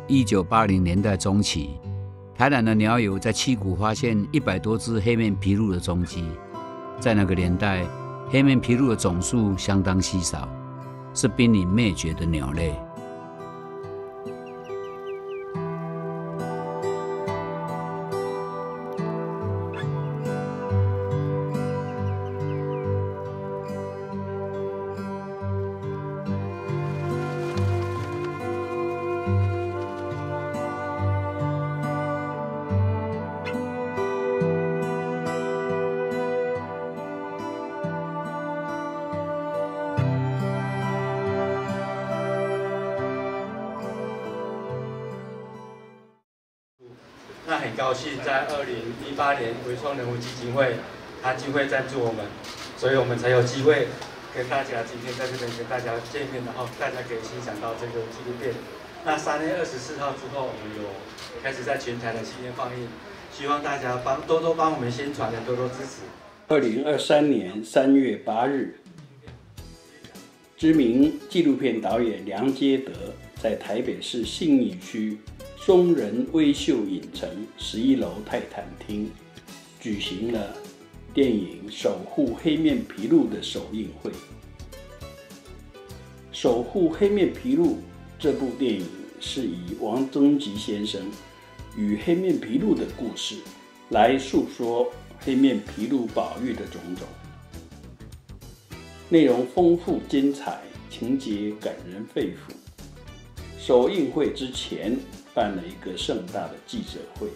1980年代中期，台南的鸟友在七股发现100多只黑面琵鹭的踪迹。在那个年代，黑面琵鹭的种数相当稀少，是濒临灭绝的鸟类。 那很高兴在2018年微创人物基金会，它机会赞助我们，所以我们才有机会跟大家今天在这边跟大家见面，然后大家可以欣赏到这个纪录片。那3月24号之后，我们有开始在全台的戏院放映，希望大家多多帮我们宣传，多多支持。 2023年3月8日，知名纪录片导演梁阶德在台北市信义区松仁威秀影城11楼泰坦厅举行了电影《守护黑面琵鹭》的首映会。《守护黑面琵鹭》这部电影是以王增吉先生与黑面琵鹭的故事来述说黑面琵鹭保育的种种，内容丰富精彩，情节感人肺腑。首映会之前办了一个盛大的记者会。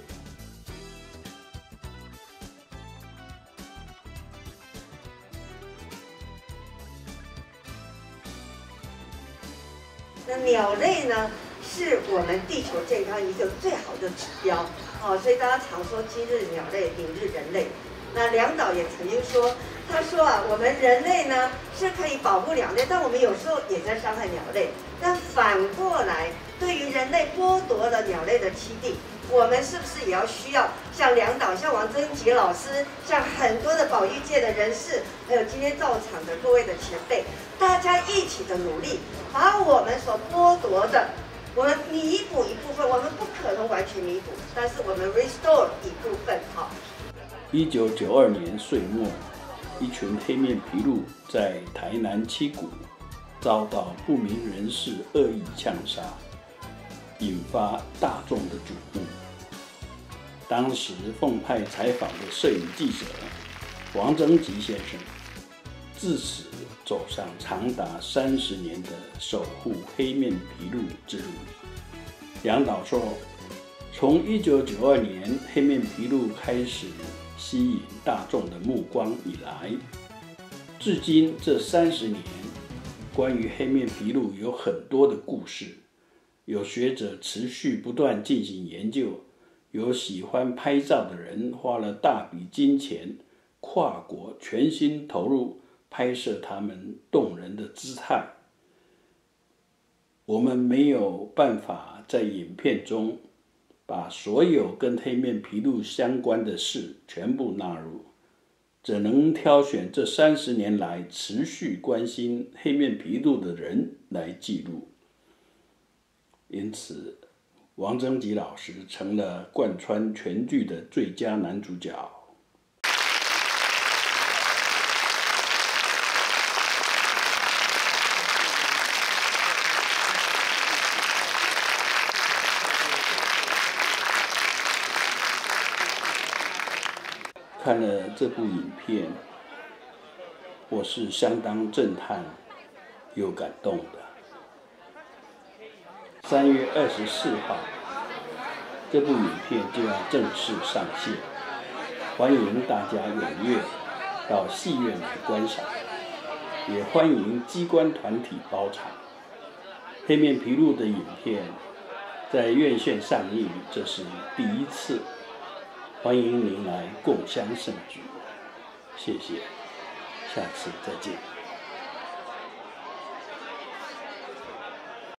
那鸟类呢，是我们地球健康一个最好的指标，所以大家常说今日鸟类，明日人类。那梁导也曾经说，他说我们人类呢是可以保护鸟类，但我们有时候也在伤害鸟类。但反过来，对于人类剥夺了鸟类的栖地，我们是不是也要需要像梁导、像王增吉老师、像很多的保育界的人士，还有今天到场的各位的前辈，大家一起的努力，把我们所剥夺的，我们弥补一部分，我们不可能完全弥补，但是我们 restore 一部分。 1992年岁末，一群黑面琵鹭在台南七股遭到不明人士恶意枪杀，引发大众的瞩目。当时奉派采访的摄影记者王增吉先生，自此走上长达30年的守护黑面琵鹭之路。梁导说，从1992年黑面琵鹭开始吸引大众的目光以来，至今这30年，关于黑面琵鹭有很多的故事，有学者持续不断进行研究，有喜欢拍照的人花了大笔金钱，跨国全心投入拍摄他们动人的姿态。我们没有办法在影片中把所有跟黑面琵鹭相关的事全部纳入，只能挑选这30年来持续关心黑面琵鹭的人来记录。因此，王增吉老师成了贯穿全剧的最佳男主角。看了这部影片，我是相当震撼又感动的。3月24号，这部影片就要正式上线，欢迎大家踊跃到戏院来观赏，也欢迎机关团体包场。黑面琵鹭的影片在院线上映，这是第一次。欢迎您来共襄盛举，谢谢，下次再见。